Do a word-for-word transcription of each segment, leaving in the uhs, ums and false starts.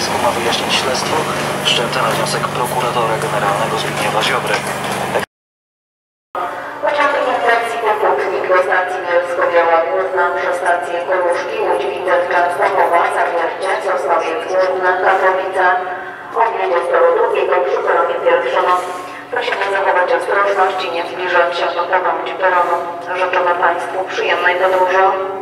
Gdańsku ma wyjaśnić śledztwo wszczęte na wniosek prokuratora generalnego Zbigniewa Ziobry. Pociąg Intercity Pucznik do stacji Bielsko-Biała Główna przez stację Koluszki, Łódź, Widzew, Częstochowa, Zawiercie, Sosnowiec Główny, Katowice o dwudziestej drugiej przy peronie pierwszym. Prosimy zachować ostrożność i nie zbliżać się do krawędzi peronu. Życzymy Państwu przyjemnej podróży.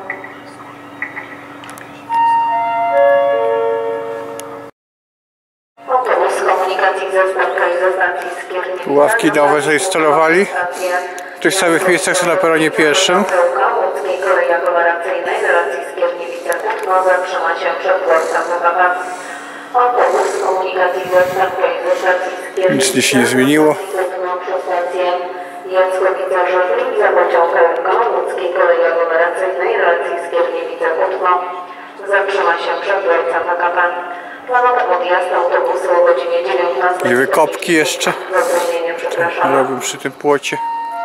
Autobus komunikacji zastępczej ze stacji Skierniewice. Ławki nowe zainstalowali. W tych samych miejscach co na peronie pierwszym. Łódzkiej kolei aglomeracyjnej relacji Skierniewice-Kutno zatrzyma się przed dworcem P K P. Autobus komunikacji zastępczej ze stacji Skierniewice. Nic się nie zmieniło. Przez stację Jackowice-Żywnik za pociąg Łódzkiej kolei aglomeracyjnej relacji Skierniewice-Kutno zatrzyma się przed dworcem P K P. Planowy odjazd autobusu o godzinie dziewiętnastej. I wykopki jeszcze robią przy tym płocie.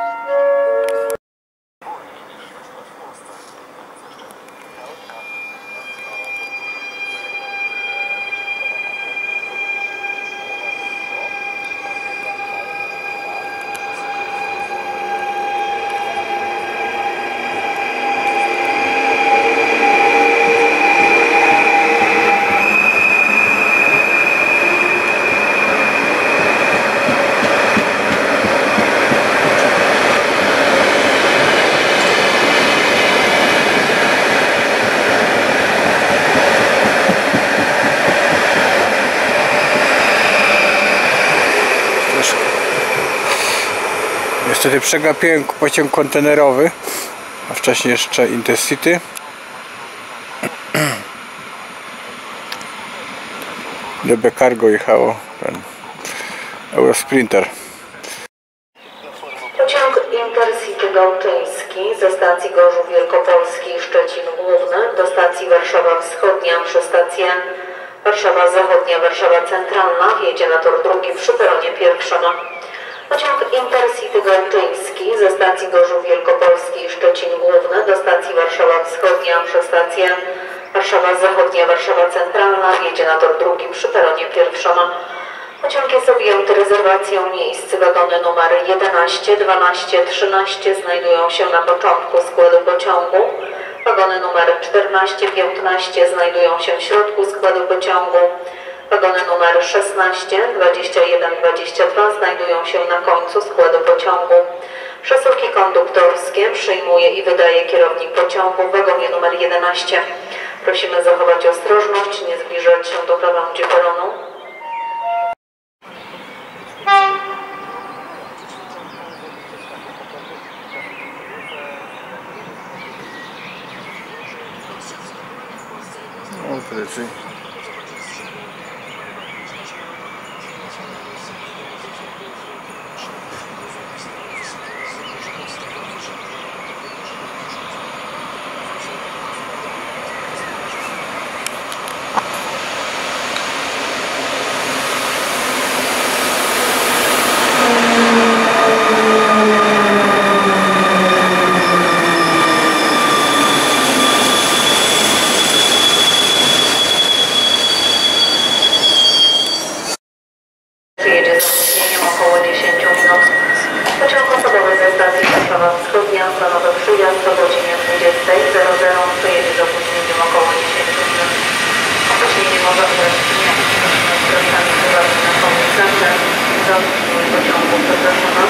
Niestety przegapiłem pociąg kontenerowy, a wcześniej jeszcze Intercity. D B Cargo jechało, ten Eurosprinter. Pociąg Intercity Gałczyński ze stacji Gorzów Wielkopolski i Szczecin Główny do stacji Warszawa Wschodnia przy stację Warszawa Zachodnia, Warszawa Centralna jedzie na tor drugi przy peronie pierwszym. Pociąg Intercity Gałczyński ze stacji Gorzów Wielkopolski i Szczecin Główny do stacji Warszawa Wschodnia przez stację Warszawa Zachodnia, Warszawa Centralna jedzie na tor drugi przy peronie pierwszym. Pociąg jest objęty rezerwacją miejsc. Wagony numery jedenaście, dwanaście, trzynaście znajdują się na początku składu pociągu. Wagony numery czternaście, piętnaście znajdują się w środku składu pociągu. Wagony numery szesnaście, dwadzieścia jeden, dwadzieścia dwa znajdują się na końcu składu pociągu. Przesyłki konduktorskie przyjmuje i wydaje kierownik pociągu w wagonie numer jedenaście. Prosimy zachować ostrożność, nie zbliżać się do krawędzi peronu. O, plecy. Planowy przyjazd o godzinie dwudziestej zero zero przejedzie z opóźnieniem około dziesięć minut. Opóźnienie może być nie z trasami uwagi na komunikację za opóźnienie pociągu przepraszana.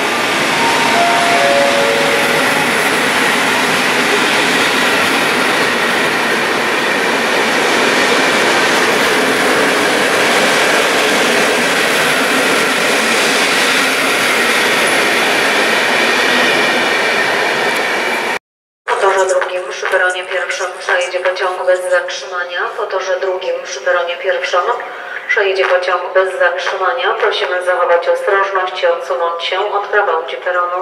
Przy peronie pierwszym przejedzie pociąg bez zatrzymania. Po torze drugim przy peronie pierwszym przejedzie pociąg bez zatrzymania. Prosimy zachować ostrożność i odsunąć się od krawędzi peronu.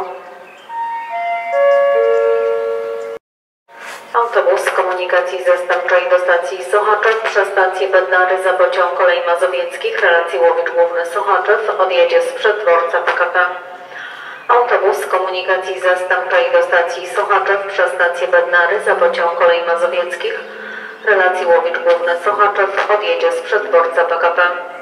Autobus komunikacji zastępczej do stacji Sochaczew przez stację Bednary za pociąg kolei mazowieckich relacji Łowicz Główny Sochaczew odjedzie sprzed dworca P K P. Autobus komunikacji zastępczej do stacji Sochaczew przez stację Bednary za pociąg kolei mazowieckich relacji Łowicz Główny Sochaczew odjedzie z przeddworca P K P.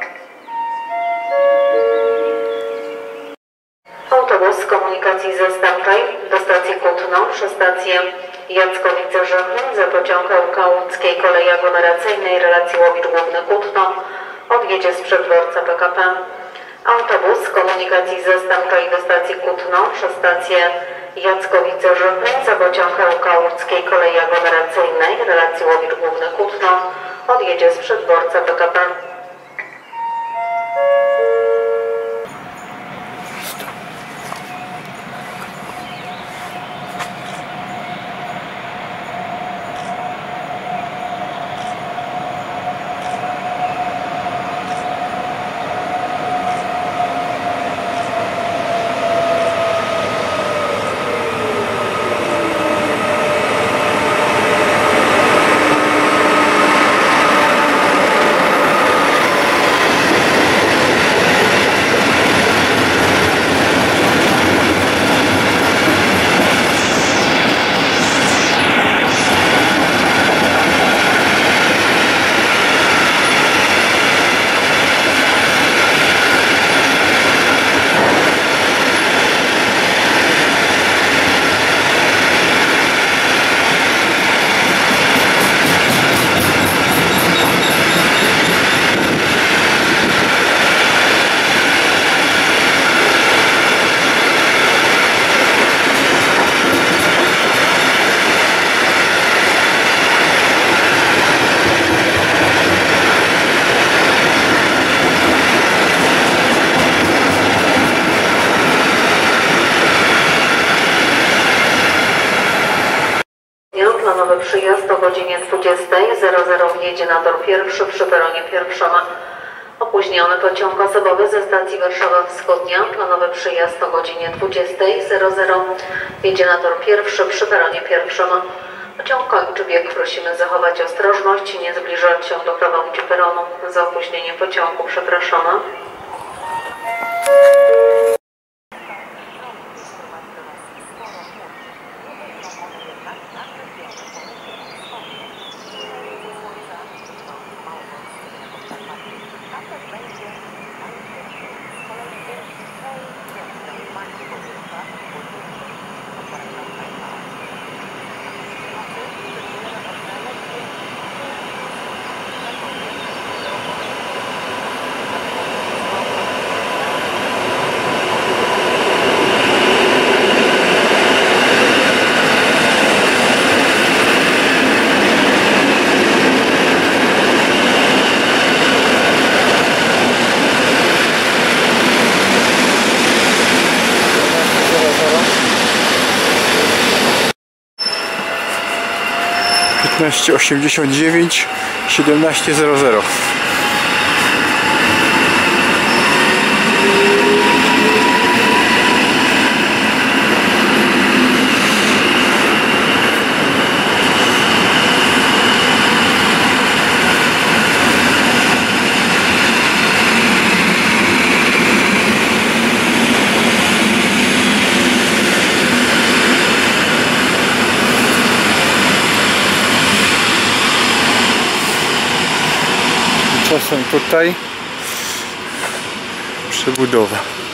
Autobus komunikacji zastępczej do stacji Kutno przy stację Jackowice-Żychlin za pociąg L K Łódzkiej Kolei Aglomeracyjnej relacji Łowicz Główny Kutno odjedzie z przeddworca P K P. Autobus komunikacji zastępczej do stacji Kutno przy stację Jackowice-Żychlin za pociąg L K Łódzkiej Kolei Aglomeracyjnej relacji Łowicz Główny Kutno odjedzie z przeddworca P K P. Planowy przyjazd o godzinie dwudziestej wjedzie na tor pierwszy przy peronie pierwszym. Opóźniony pociąg osobowy ze stacji Warszawa Wschodnia. Planowy przyjazd o godzinie dwudziestej wjedzie na tor pierwszy przy peronie pierwszym. Pociąg kończy bieg. Prosimy zachować ostrożność, nie zbliżać się do krawędzi peronu. Za opóźnienie pociągu przepraszamy. piętnaście osiemdziesiąt dziewięć siedemnaście zero zero. Czasem tutaj przebudowa.